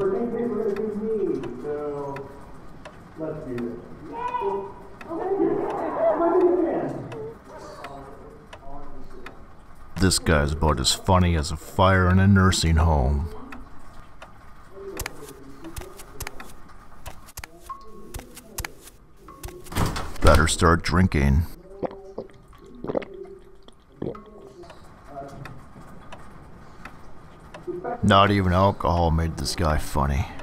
This guy's about as funny as a fire in a nursing home. Better start drinking. Not even alcohol made this guy funny.